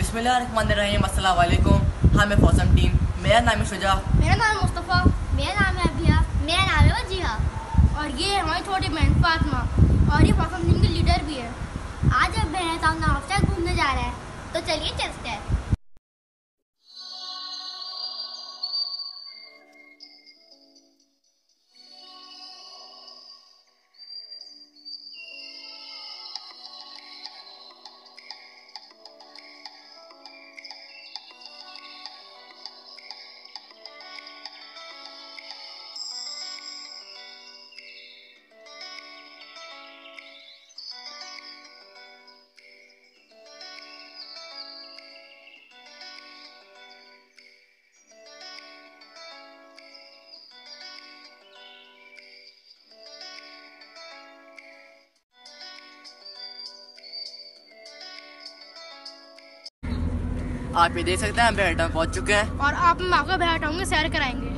बिस्मिल्लाहिर्रहमानिर्रहीम। अस्सलाम वालेकुम। हाँ, मैं फौसम टीम। मेरा नाम है शुजा। मेरा नाम है मुस्तफ़ा। मेरा नाम है अभिया। मेरा नाम है वजीहा। और ये हमारी छोटी बहन फातिमा, और ये फौसम टीम की लीडर भी है। आज अब बहन साहब नाव घूमने जा रहे हैं, तो चलिए चलते हैं। आप ये देख सकते हैं, हम बेहटा पहुंच चुके हैं। और आप हम आपको बहटाओं में सैर कराएंगे।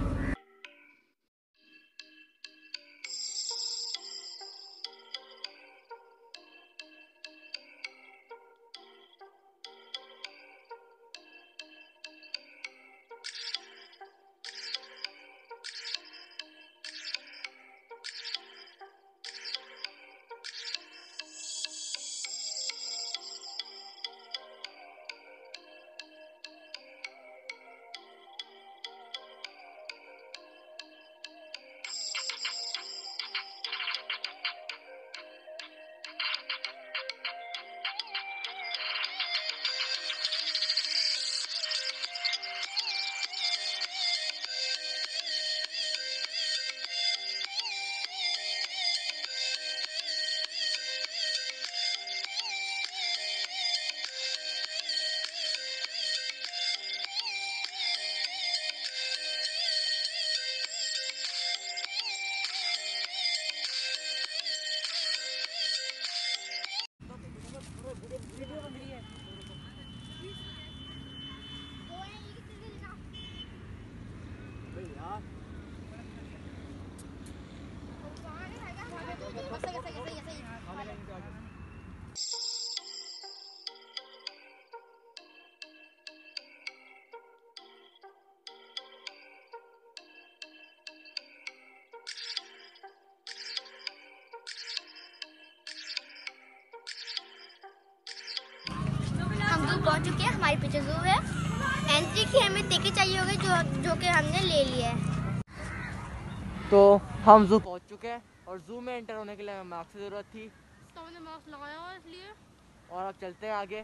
हम जू पहुंच चुके हैं। हमारे पीछे जू है। एंट्री की हमें टिकट चाहिए होगी, जो कि हमने ले लिया है। तो हम जू पहुंच चुके हैं और जू में एंटर होने के लिए हमें मास्क की जरूरत थी, तो हमने मास्क लगाया हुआ इसलिए। और अब चलते हैं आगे।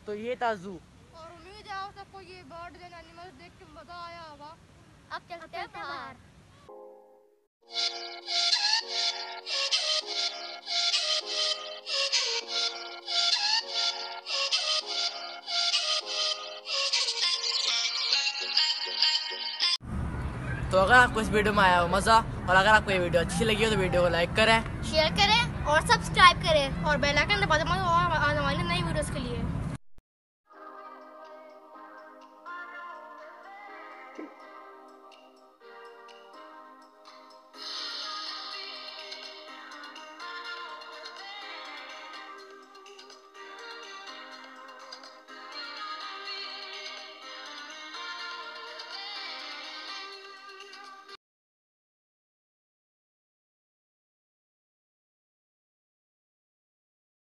तो ये था जू। और उम्मीद है आप सबको ये बर्ड्स एंड एनिमल्स देख के मजा आया होगा। अब चलते हैं बाहर। तो अगर आपको इस वीडियो में आया हो मज़ा, और अगर आपको ये वीडियो अच्छी लगी हो तो वीडियो को लाइक करें, शेयर करें और सब्सक्राइब करें और बेल आइकन दबा दें हमारी नई वीडियोस के लिए।